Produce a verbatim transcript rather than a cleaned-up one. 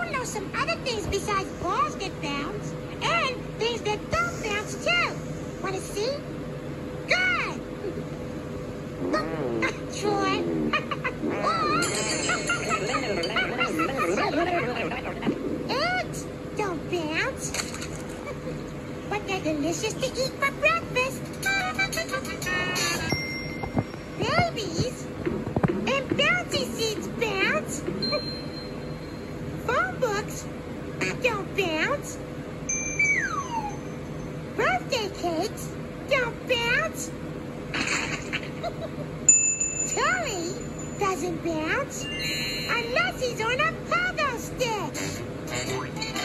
will know some other things besides balls that bounce, and things that don't bounce too. Want to see? Good! Troy. Eggs don't bounce, but they're delicious to eat for breakfast. Babies and bouncy seeds bounce. Phone books don't bounce. Birthday cakes don't bounce. Tully doesn't bounce unless he's on a pogo stick.